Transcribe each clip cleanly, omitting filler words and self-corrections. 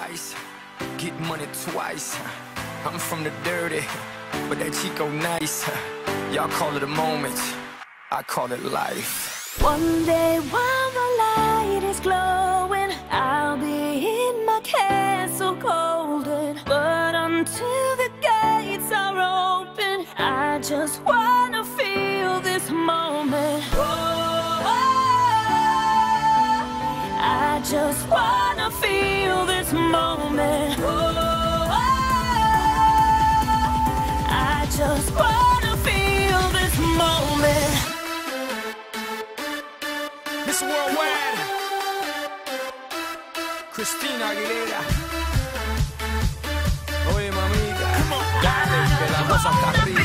ice, get money twice. I'm from the dirty, but that Chico nice. Y'all call it a moment, I call it life. One day while the light is glowing, I'll be in my castle golden. But until the gates are open, I just wanna feel this moment. I just wanna feel this moment. I just wanna feel this moment. Miss Worldwide, Christina Aguilera. Oye, mamita, dale, que la cosa está arriba.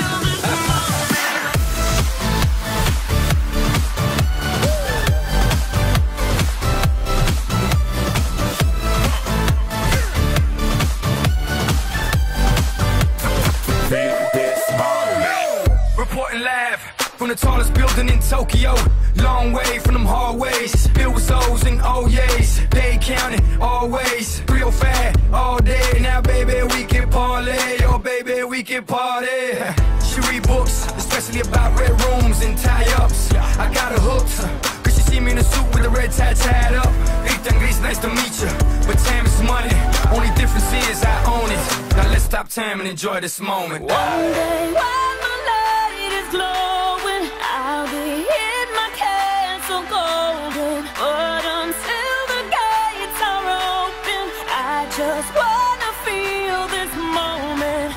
Reporting live from the tallest building in Tokyo. Long way from them hallways, filled with souls and oh yeas. They counting always, real fat all day. Now baby we can parlay, oh baby we can party. She read books, especially about red rooms and tie-ups. I got her hooked, cause she see me in a suit with a red tie tied up. Ethan Gris, nice to meet you, but time is money. Only difference is I own it. Now let's stop time and enjoy this moment. One day while the light is glowing, I'll be in my castle golden. But until the gates are open, I just wanna feel this moment.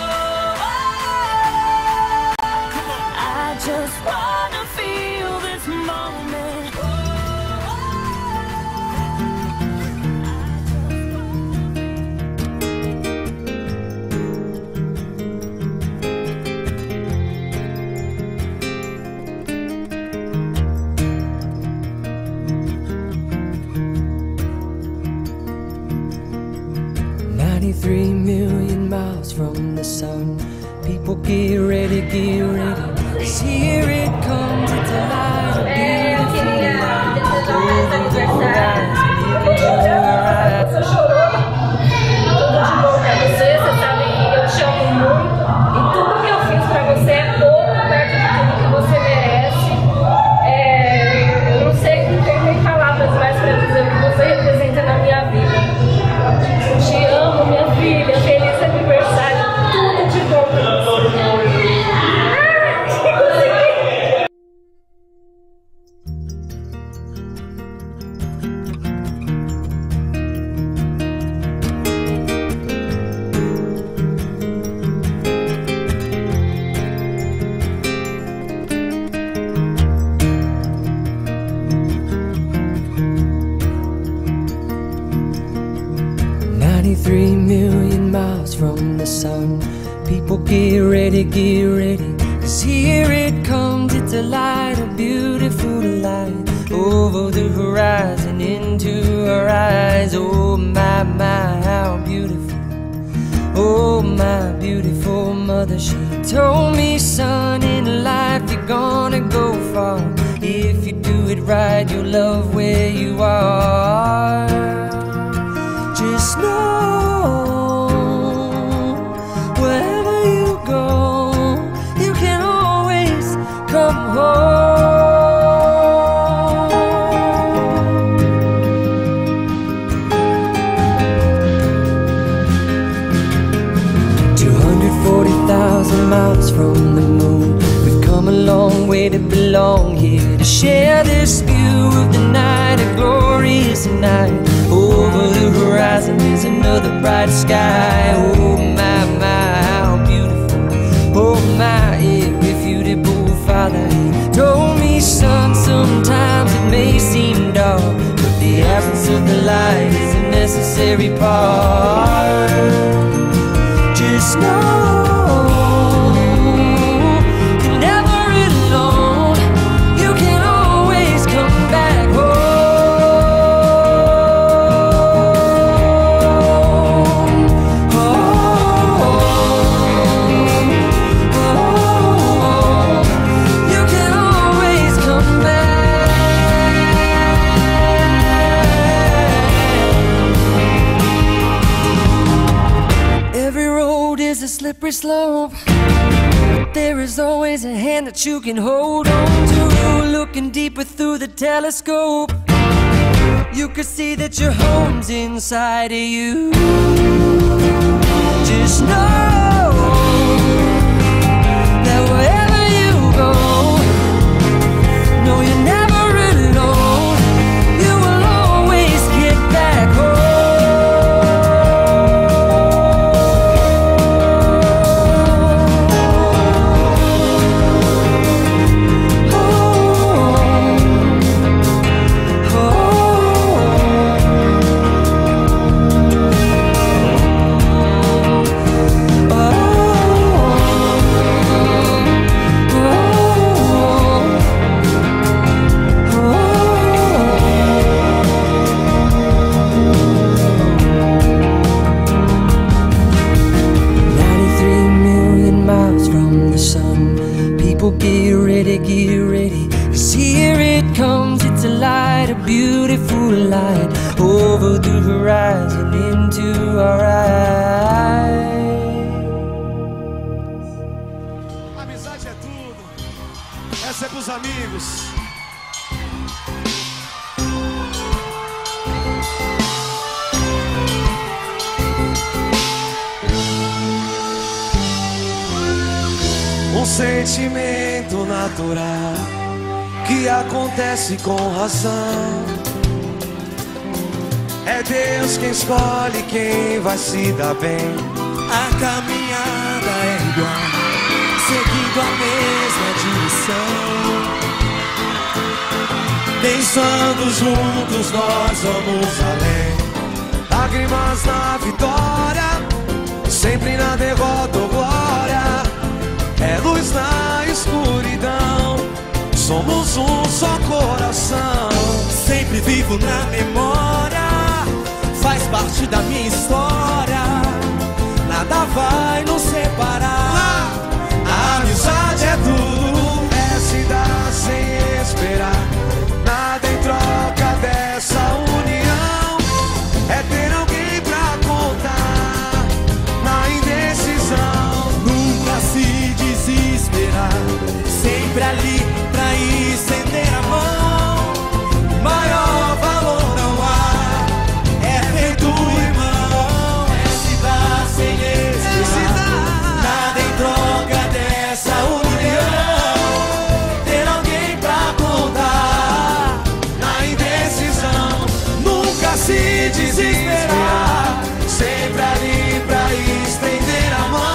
I just wanna feel this moment. 93 million miles from the sun. People get ready, get ready. 'Cause here it comes, it's a light of beautiful light. Over the horizon, into your eyes. Você chorou? Tudo de bom pra você, você sabe que eu te amo muito. E tudo que eu fiz pra você é pouco perto de tudo que você merece. Eu não sei, não tenho nem palavras mais pra dizer o que você representa na minha vida. Te amo, minha filha. Feliz aniversário. Tudo de bom pra você. From the sun, people get ready, get ready. 'Cause here it comes, it's a light, a beautiful light. Over the horizon, into our eyes. Oh my, my, how beautiful. Oh my beautiful mother, she told me, son, in life you're gonna go far. If you do it right, you'll love where you are. Just know, wherever you go, you can always come home. 240,000 miles from the moon, we've come a long way to belong here, to share this view of the night, a glorious night. Over the horizon is another bright sky. Oh my, my, how beautiful. Oh my, irrefutable Father, he told me, son, sometimes it may seem dark, but the absence of the light is a necessary part. Just know you're never alone. You can always come back home. slope. There is always a hand that you can hold on to. Looking deeper through the telescope, you can see that your home's inside of you. Just know that wherever you go, no, you're never alone. You will always get back home. Get ready, 'cause here it comes. It's a light, a beautiful light, over the horizon into our eyes. Amizade é tudo, essa é pros amigos. Um sentimento natural que acontece com razão. É Deus quem escolhe quem vai se dar bem. A caminhada é igual, seguindo a mesma direção. Pensando juntos nós vamos além. Lágrimas na vitória, sempre na derrota ou glória. É luz na escuridão, somos um só coração. Sempre vivo na memória, faz parte da minha história. Nada vai nos separar. A amizade é tudo, é se dar sem esperar. Nada em troca dessa união. É ter alguém pra contar na indecisão. Nunca se desesperar, sempre ali pra estender a mão. Maior valor não há, é feito irmão. É se dar sem esperar, nada em troca dessa união. Ter alguém pra contar na indecisão. Nunca se desesperar, sempre ali pra estender a mão.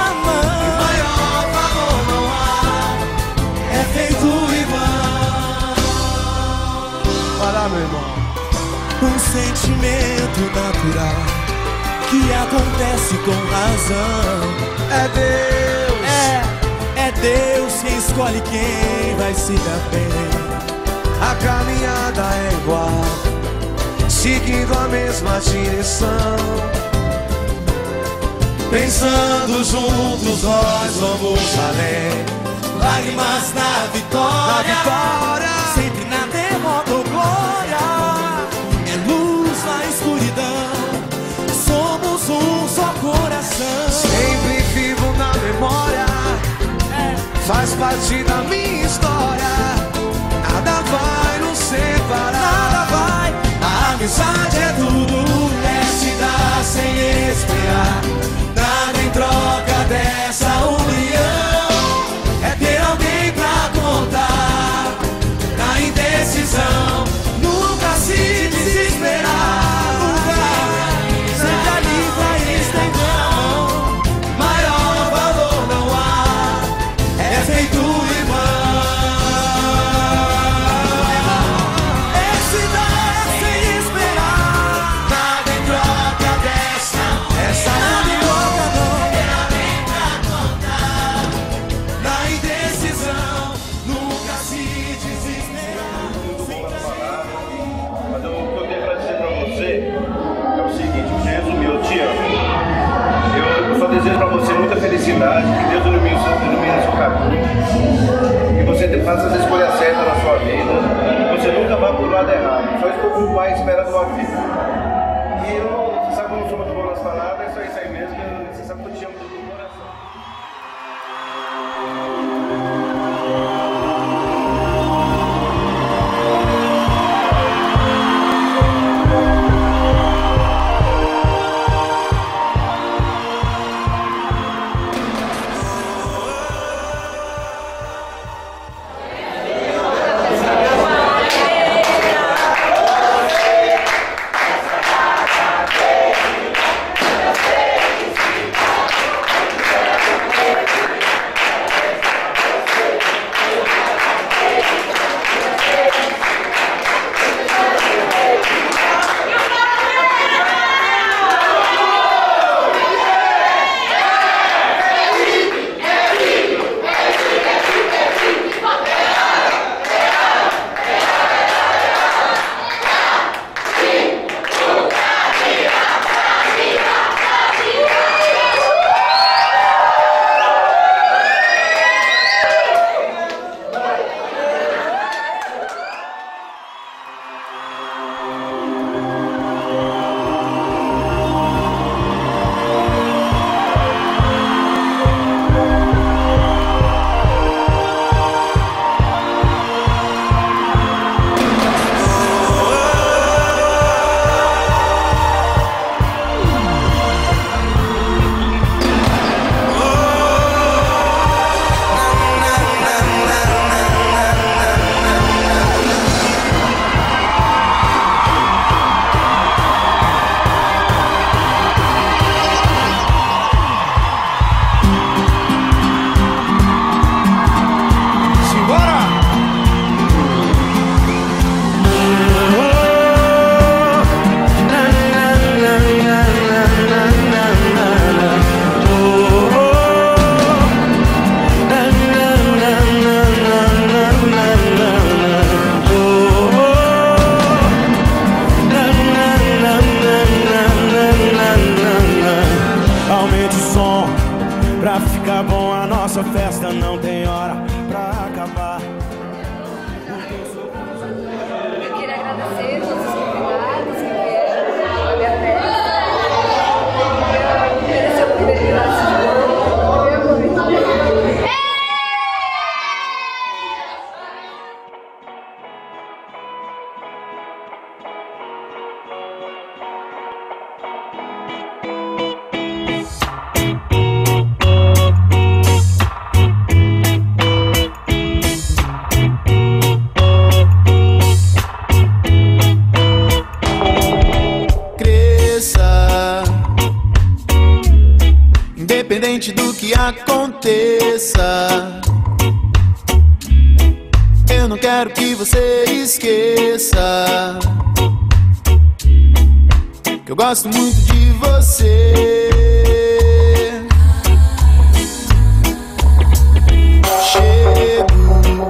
Meu irmão, um sentimento natural que acontece com razão. É Deus, é Deus quem escolhe quem vai se dar bem. A caminhada é igual, seguindo a mesma direção. Pensando juntos nós vamos além. Lágrimas na vitória, sempre na derrota ou glória. É luz na escuridão, somos um só coração. Sempre vivo na memória, faz parte da minha história. Nada vai nos separar, nada vai. A amizade é tudo, é se dar sem esperar. Nada em troca dessa união. É ter alguém pra contar na indecisão. Nunca se desesperar, nunca. Sempre ali pra estender a mão. Maior valor não há, é feito irmão. É se dar sem esperar, nada em troca dessa união. Ter alguém pra contar na indecisão. Nunca se desesperar. Mas o que eu tenho pra dizer pra você é o seguinte: você resumiu, eu te amo. Eu só desejo pra você muita felicidade, que Deus ilumine seu caminho, que você faça as escolhas certas na sua vida, que você nunca vá pro lado errado. Só isso que o pai espera da sua vida. E você sabe que eu não sou muito bom nas palavras, é só isso aí mesmo, você sabe que eu te amo do coração. festa não tem hora pra acabar. Eu queria agradecer todos os convidados que vieram na minha festa. Eu merecer o privilégio. Independente do que aconteça, eu não quero que você esqueça que eu gosto muito de você. Chego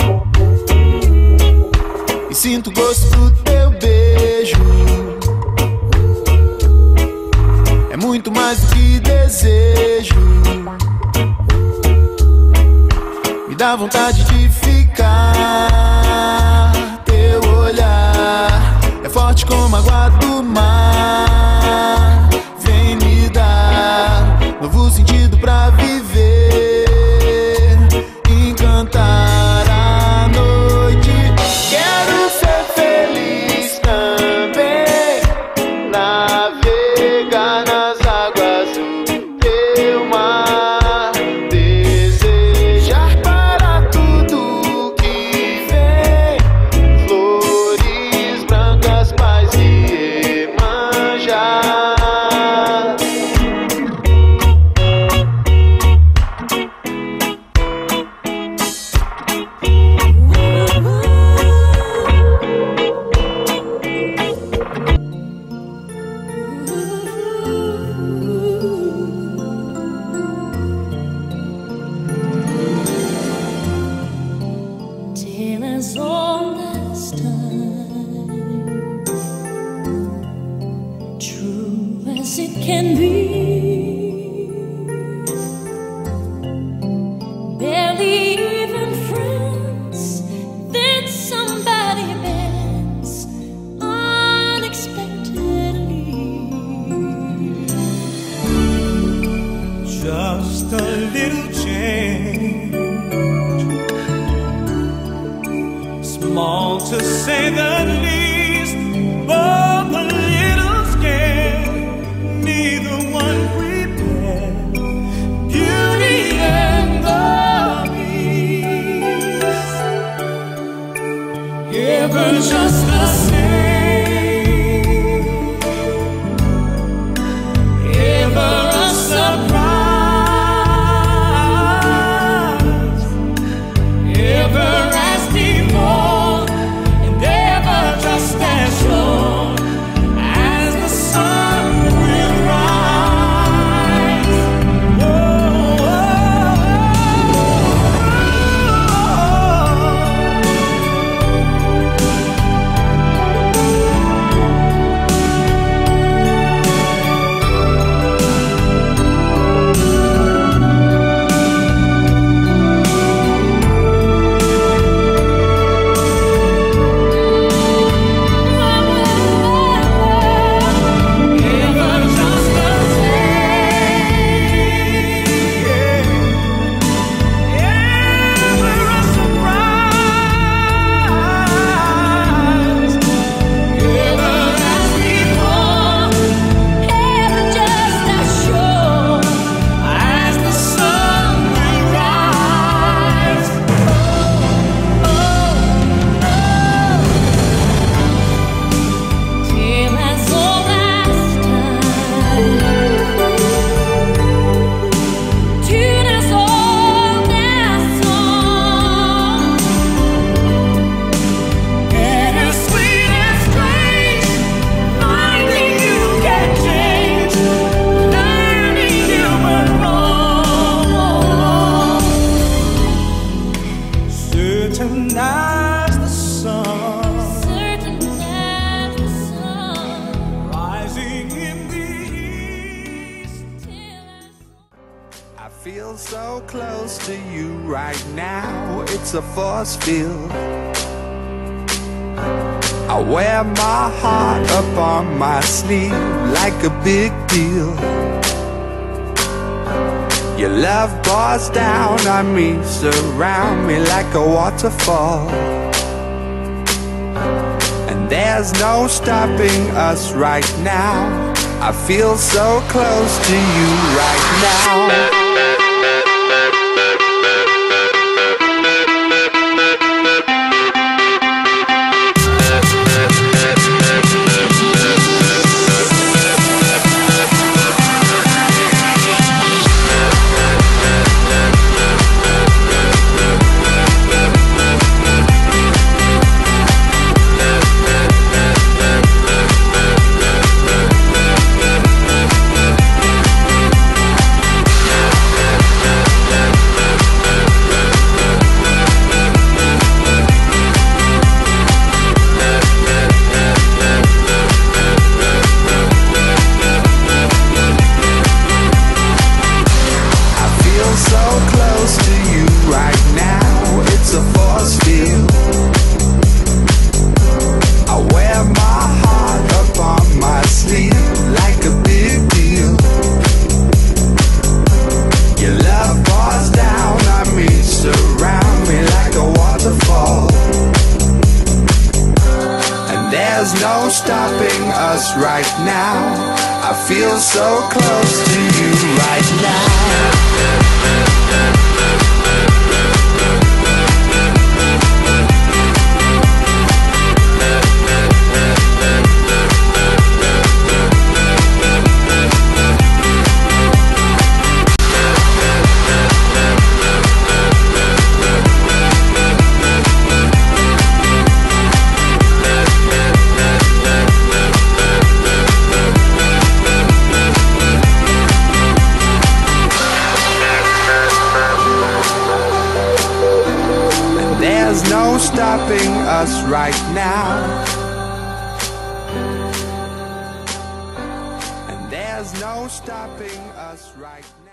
e sinto o gosto do teu beijo. É muito mais do que desejo. Me dá vontade de ficar. Teu olhar é forte como a água do mar. Vem me dar novo sentido pra viver, encantar a noite. Quero ser feliz também, navegar nas águas do teu mar, desejar para tudo que vem, flores brancas, paz e Iemanjá. Till as old as time, true as it can be. Barely even friends, then somebody bends unexpectedly. Just a little change, small to say the least, both a little scared, neither one prepared. Beauty and the Beast, ever just the same, ever a surprise, ever as default, and ever you right now. It's a force field. I wear my heart up on my sleeve like a big deal. Your love pours down on me, surround me like a waterfall. And there's no stopping us right now. I feel so close to you right now. There's no stopping us right now. I feel so close to you right now. There's no stopping us right now. And there's no stopping us right now.